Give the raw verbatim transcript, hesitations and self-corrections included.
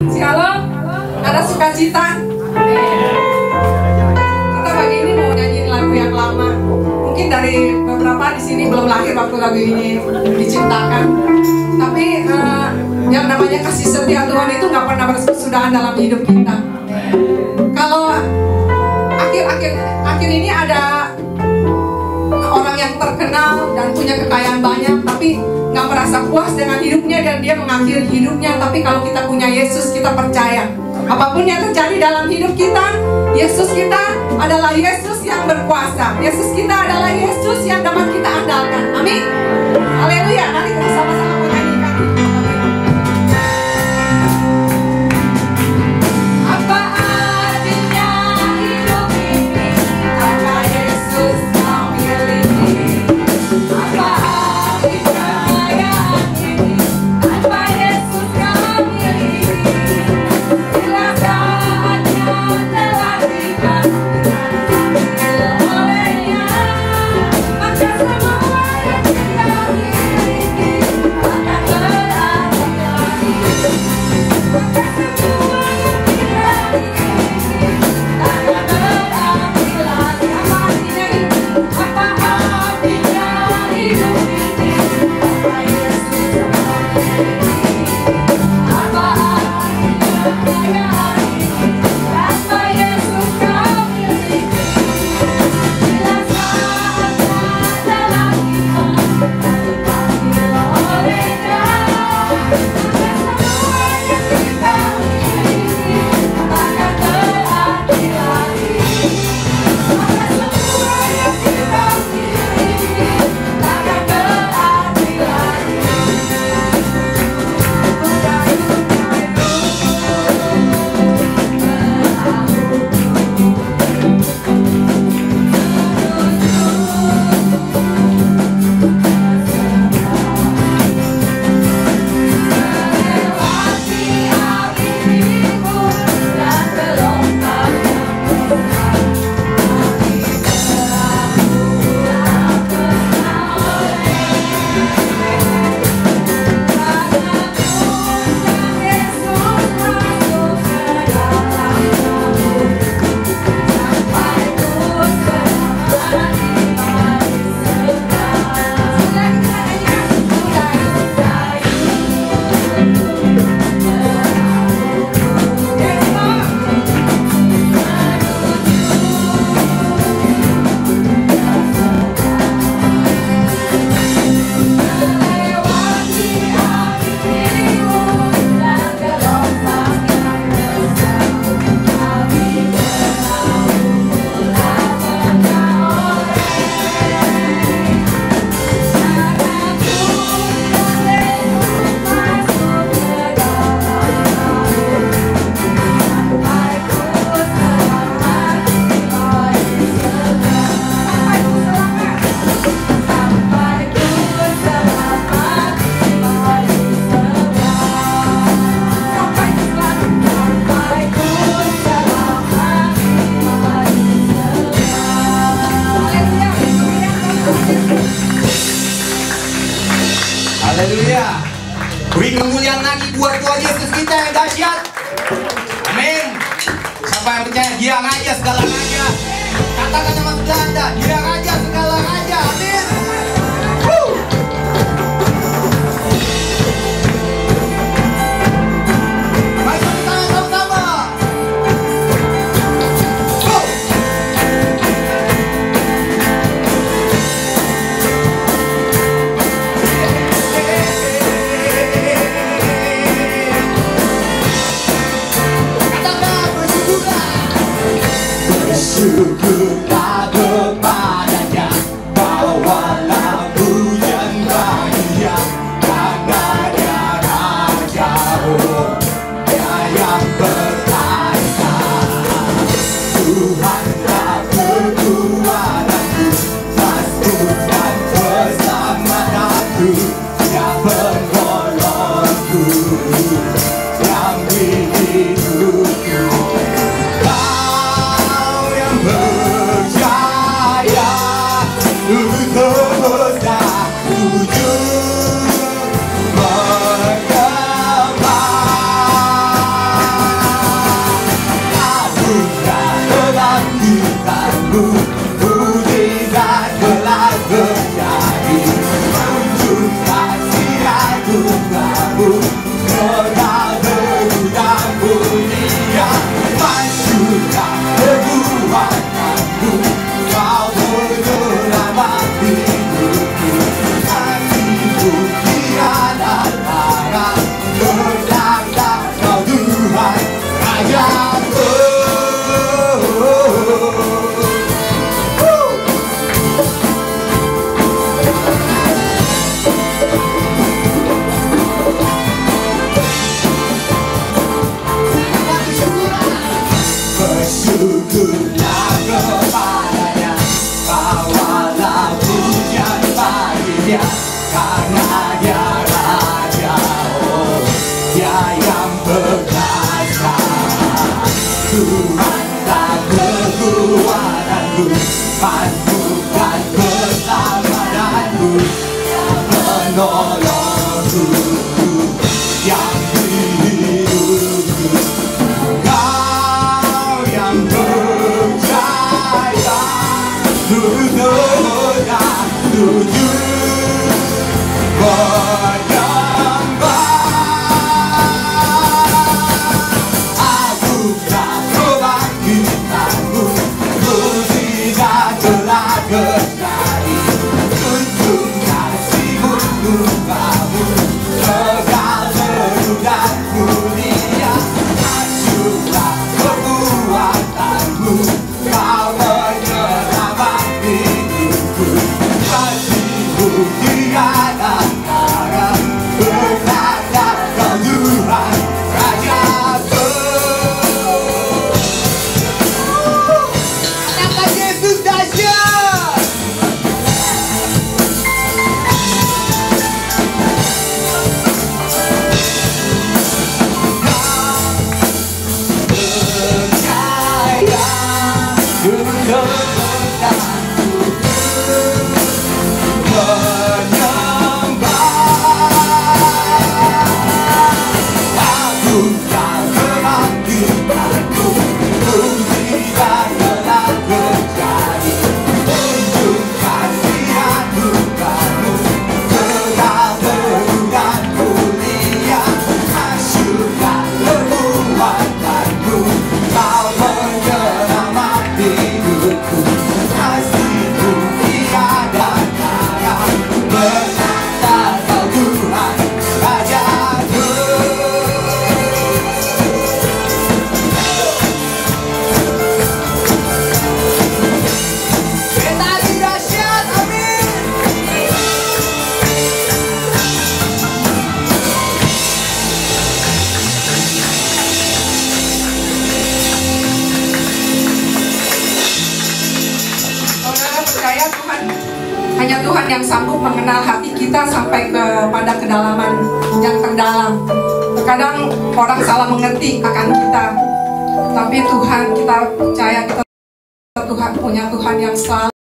Shalom, ada sukacita. Kita pagi ini mau nyanyiin lagu yang lama. Mungkin dari beberapa di sini belum lahir waktu lagu ini diciptakan. Tapi uh, yang namanya kasih setia Tuhan itu nggak pernah berkesudahan dalam hidup kita. Kalau akhir-akhir akhir ini ada orang yang terkenal dan punya kekayaan banyak, tapi nggak merasa puas dengan hidupnya dan dia mengakhiri hidupnya. Tapi kalau kita punya Yesus, kita percaya apapun yang terjadi dalam hidup kita, Yesus kita adalah Yesus yang berkuasa. Yesus kita adalah Yesus yang dapat kita andalkan. Amin. Haleluya. Mari kita sama-sama menyanyikan. Apa artinya hidup ini tanpa Yesus kau miliki? Apa beri kemuliaan lagi buat Tuhan Yesus kita yang dahsyat. Amin. Siapa yang percaya dia raja segala raja? Katakan sama saudara Anda, dia raja segala raja. Amin. Woo. Mari kita tangan sama-sama. Go. Syukurlah kepadanya, bawalah pujian bagi Dia, karena Dia Raja, oh, Dia yang berkuasa. Tuhanlah kekuatanku, pasukan keselamatanku, Dia penolongku, yang hidupku. Tujuh bergema Hanya Tuhan yang sanggup mengenal hati kita sampai kepada kedalaman yang terdalam. Terkadang orang salah mengerti akan kita, tapi Tuhan, kita percaya kita Tuhan punya Tuhan yang selalu